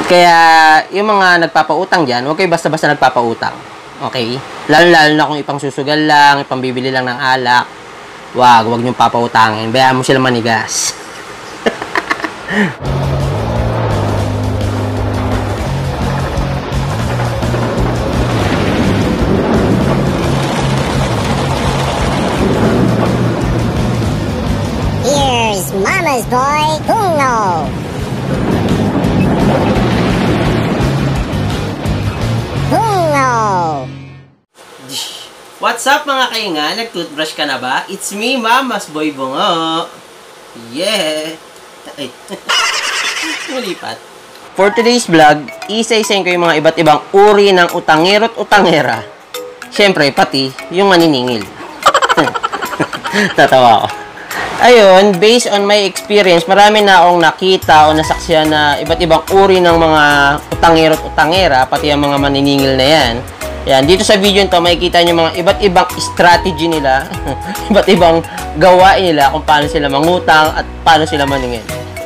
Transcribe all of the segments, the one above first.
Kaya, yung mga nagpapautang dyan, huwag kayo basta-basta nagpapautang. Okay? Lalo-lalo na kung ipang susugal lang, ipang bibili lang ng alak. Huwag niyong papautangin. Bayaan mo sila manigas. Here's Mama's boy, Bungo. What's up mga kainga? Nag-toothbrush ka na ba? It's me, Mama's boy Bungo. Yeah! Ay. Malipat. For today's vlog, isa-isayin ko yung mga iba't ibang uri ng utangero at utangera. Siyempre, pati yung maniningil. Tatawa ako. Ayun, based on my experience, marami na akong nakita o nasaksiyan na iba't ibang uri ng mga utangero at utangera, pati ang mga maniningil na yan. Yan, dito sa video nito, makikita nyo mga iba't ibang strategy nila, iba't ibang gawain nila kung paano sila mangutang at paano sila maningil.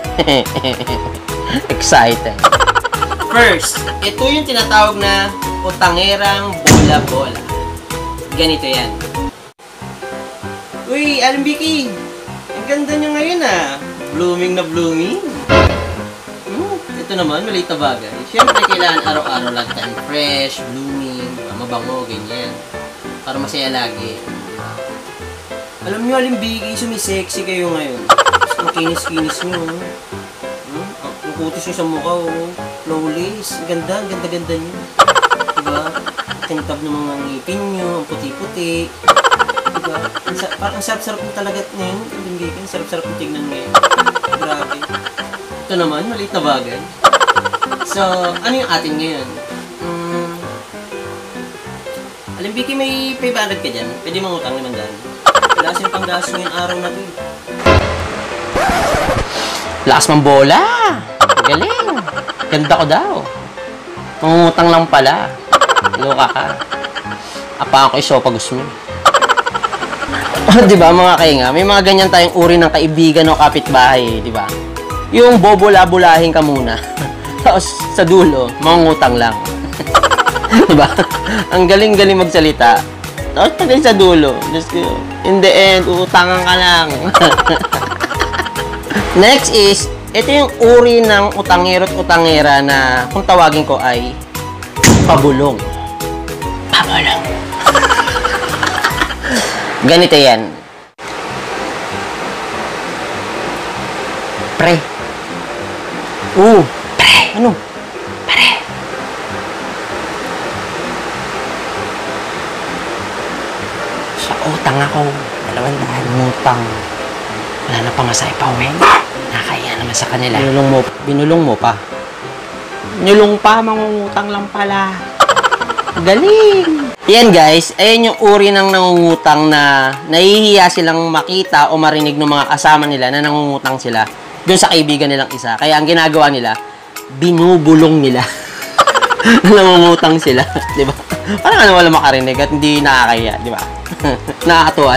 Excited. First, ito yung tinatawag na utangerang bola-bola. Ganito yan. Uy, Aling Vicky! Ang ganda nyo ngayon ah. Blooming na blooming. Ito naman, maliit na bagay. Siyempre, kailangan araw-araw lang tayo fresh, blooming, mabango, ganyan. Para masaya lagi. Alam nyo, Aling Vicky, sumisexy kayo ngayon. Makinis-kinis nyo. Ang kutis nyo sa mukha, flawless. Ang ganda nyo. Diba? Tintab ng mga ngipin nyo, ang puti-puti. Diba? Parang sarap-sarap mo talaga ngayon. Aling Vicky, ang sarap-sarap mo tignan ngayon. Grabe. Ito naman, maliit na bagay. So, ano yung atin ngayon? Aling Vicky, may 500 ka dyan. Pwede mangutang 500. Lakas yung panggas ngayong araw na ito. Lakas mang bola! Galing! Ganda ko daw. Mangutang lang pala. Loka ka. Apa ako isopagus mo. Diba mga kainga? May mga ganyan tayong uri ng kaibigan o kapitbahay, diba? Yung bobula-bulahin ka muna. Tapos sa dulo, mangutang lang. Diba? Ang galing-galing magsalita. Tapos pag sa dulo, just in the end, uutangan ka lang. Next is, ito yung uri ng utangero at utangera na kung tawagin ko ay pabulong. Pabulong. Ganito yan. Pre. Pre. Ano? Pre. Sa utang ako. 200 utang. Wala na pa nga sa ipawin. Nakaya naman sa kanila. Binulong mo pa. Binulong pa, mangungutang lang pala. Galing! Yan guys, ayan yung uri ng nangungutang na nahihiya silang makita o marinig ng mga kasama nila na nangungutang sila dun sa kaibigan nilang isa. Kaya ang ginagawa nila, binubulong nila. Nangungutang sila. Diba? Parang ano wala makarinig at hindi nakakaya. Diba? Nakakatuwa.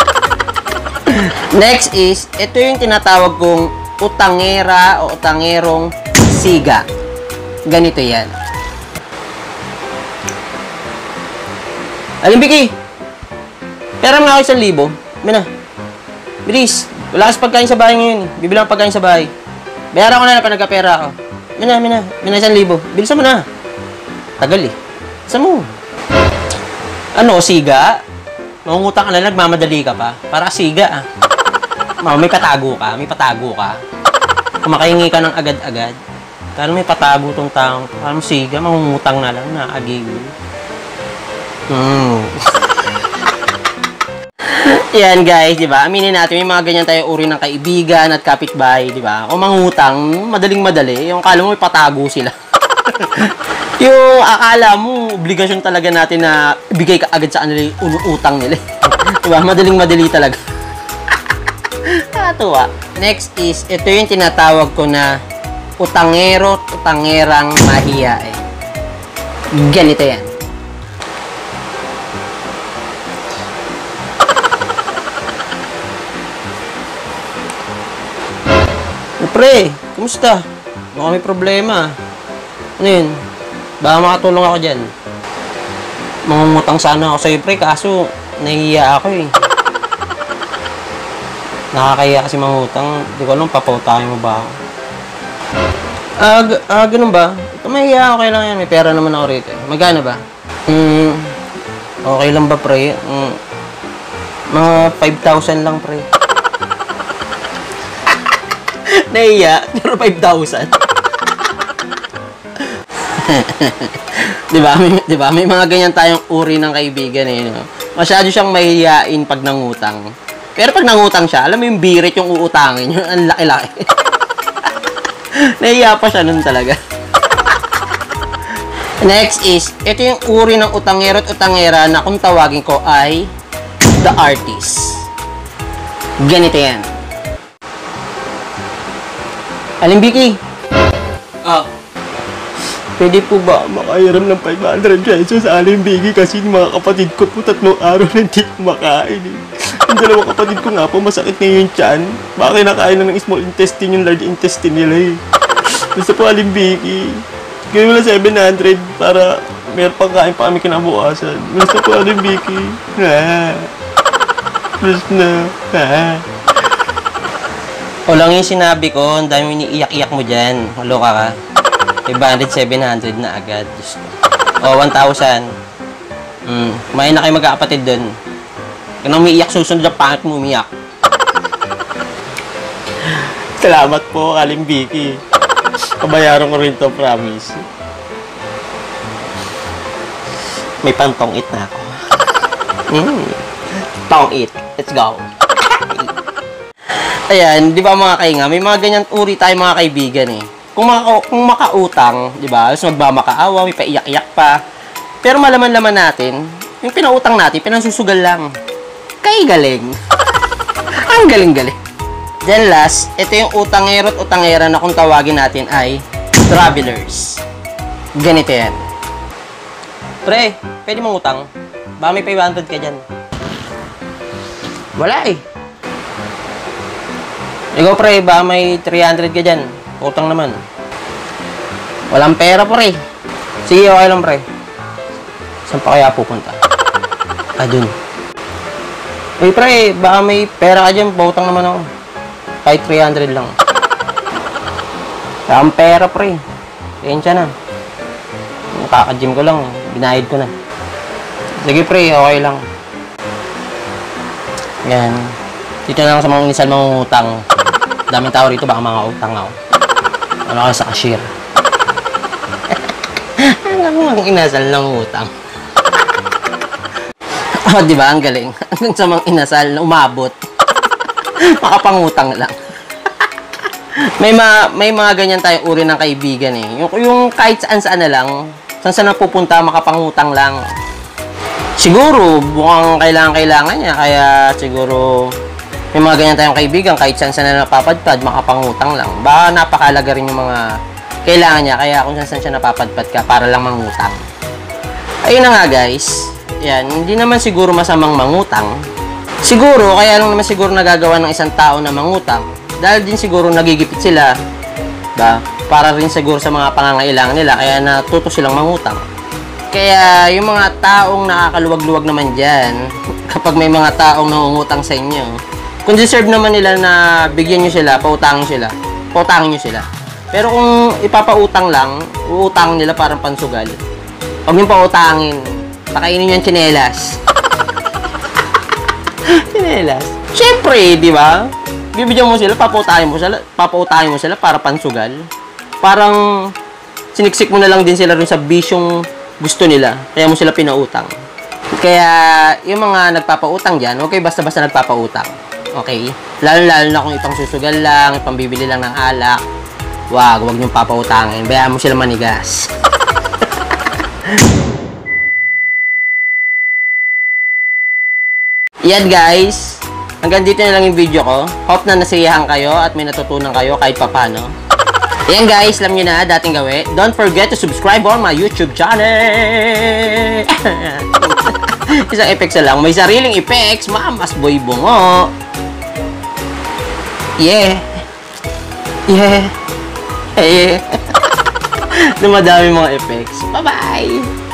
Next is, ito yung tinatawag kong utangera o utangerong siga. Ganito yan. Aling Vicky, pera nga ako 1,000. Mina, bilis. Wala kasi pagkain sa bahay ngayon. Bibilang pagkain sa bahay. Bayaran ko na pa nagkapera ako. Mina, 1,000. Bilisan mo na. Tagal eh. Saan mo? Ano, siga? Mangungutang ka na, nagmamadali ka pa. Para siga ah. May patago ka. Kumakahingi ka ng agad-agad. Parang may patago tong taong. Parang siga, mangungutang na lang, naagigil. Yan guys, di ba? Aminin natin, may mga ganyan tayo uri ng kaibigan at kapitbahay, di ba? Kung mangutang, madaling-madali. Yung akala mo may patago sila. Yung akala mo, obligasyon talaga natin na ibigay ka agad sa kanila yung utang nila. Di ba? Madaling-madali talaga. Nakatuwa. Next is, ito yung tinatawag ko na utangero at utangerang mahiyain. Ganito yan. Pre, kumusta? Baka may problema. Ano yun? Baka makatulong ako dyan. Mangungutang sana ako sa'yo, pre, kaso nahihiya ako eh. Nakakaya kasi mangutang. Hindi ko alam, papautahin mo ba ako? Ganun ba? Ito mahihiya, okay lang yan. May pera naman ako rito. Magkano ba? Okay lang ba, pre? Mga 5,000 lang, pre. Nahiya, pero 5,000. Diba? May mga ganyan tayong uri ng kaibigan eh. No? Masyado siyang mahihiyain pag nangutang. Pero pag nangutang siya, alam mo yung birit yung uutangin. Yung ang laki-laki. Nahiya pa siya nun talaga. Next is, ito yung uri ng utangero at utangera na kung tawagin ko ay the artist. Ganito yan. Alimbiki. Pwede po ba makairam ng 500 pesos sa Alimbiki kasi yung mga kapatid ko po 3 araw na hindi kumakain eh. Yung dalawang kapatid ko nga po masakit na yung tiyan. Baka kinakain na ng small intestine yung large intestine nila eh. Gusto po Alimbiki. Gawin mo lang 700 para meron pang kain pa kami kinabukasan. Gusto po Alimbiki. Gusto na. O lang yung sinabi ko, ang dami iniiyak-iyak mo dyan. Halo ka. 500, 700 na agad. O, 1,000. Kumain na kayo magkakapatid dun. Kung umiiyak, susunod na pangit mo umiyak. Salamat po, Alimbiki. Kabayaran ko rin to, promise. May pang-tong-it na ako. Tong-it. Let's go. Ayan, di ba mga kainga, may mga ganyan uri tayo mga kaibigan eh. Kung makautang, di ba, alas magmamakaawa, may paiyak-iyak pa. Pero malaman-laman natin, yung pinautang natin, pinasusugal lang. Kay galing. Ang galing-galing. Then last, ito yung utangero at utangera na kung tawagin natin ay travelers. Ganito yan. Pre, pwede mong utang? Baka may 500 ka dyan. Wala eh. Ikaw pre, baka may 300 ka dyan. Utang naman. Walang pera pre. Sige, okay lang pre. Saan pa kaya pupunta? Dun. Uy pre, baka may pera ka dyan. Pautang naman ako. Kahit 300 lang. Walang pera pre. Tensya na. Nakaka-gym ko lang. Binayad ko na. Sige pre, okay lang. Yan. Dito na lang sa mga inisan mangungutang. Daming tao rito, baka mga utang ako. Ano ka sa cashier? Alam mo, ang inasal ng utang. Diba? Ang galing. Hanggang sa mga inasal na umabot. Makapangutang lang. May mga ganyan tayong uri ng kaibigan eh. Yung kahit saan-saan na lang, saan napupunta, makapangutang lang. Siguro, mukhang kailangan niya. Kaya siguro, may mga ganyan tayong kaibigan, kahit saan na napapadpad, makapangutang lang. Baka napakalaga rin yung mga kailangan niya, kaya kung saan siya napapadpad ka, para lang mangutang. Ayun na nga guys, yan, hindi naman siguro masamang mangutang. Siguro, kaya lang naman siguro nagagawa ng isang tao na mangutang, dahil din siguro nagigipit sila, ba? Para rin siguro sa mga pangangailangan nila, kaya natuto silang mangutang. Kaya yung mga taong nakakaluwag-luwag naman dyan, kapag may mga taong nangungutang sa inyo, kung deserve naman nila na bigyan nyo sila, pautangin nyo sila. Pero kung ipapautang lang, uutangin nila parang pansugal. Huwag nyo pautangin. Pakainin nyo yung tsinelas. Tsinelas. Siyempre, di ba? Bibigyan mo sila, papautangin mo sila para pansugal. Parang siniksik mo na lang din sila rin sa bisyong gusto nila. Kaya mo sila pinautang. Kaya yung mga nagpapautang dyan, huwag kayo basta-basta nagpapautang. Okay? Lalo-lalo na kung itong susugal lang, itong bibili lang ng alak. Huwag niyong papautangin. Bayaan mo sila manigas. Yan guys. Hanggang dito na lang yung video ko. Hope na nasiyahan kayo at may natutunan kayo kahit papano. Yan guys, alam nyo na, dating gawin. Don't forget to subscribe on my YouTube channel. Isang effects na lang. May sariling effects. Mamas boy bungo. Yeah. na madami mga effects. Bye-bye!